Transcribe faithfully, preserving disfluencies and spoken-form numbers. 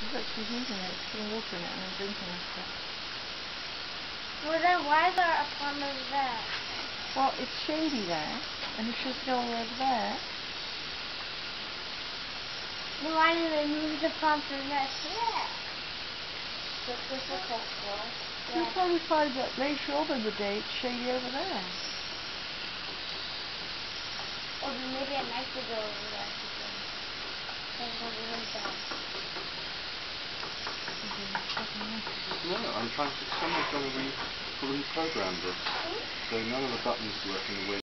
Look, she's using it, she's putting water in it and then drinking it. Well then why is there a pond over there? Well, it's shady there, and you should go over there. Well, why did they move the pond from this? Yeah. So this is acceptable. You'll yeah. probably find that later on in the day it's shady over there. Or maybe at night we go over there. No, I'm trying to, someone's going to re, reprogram this. So none of the buttons work in the way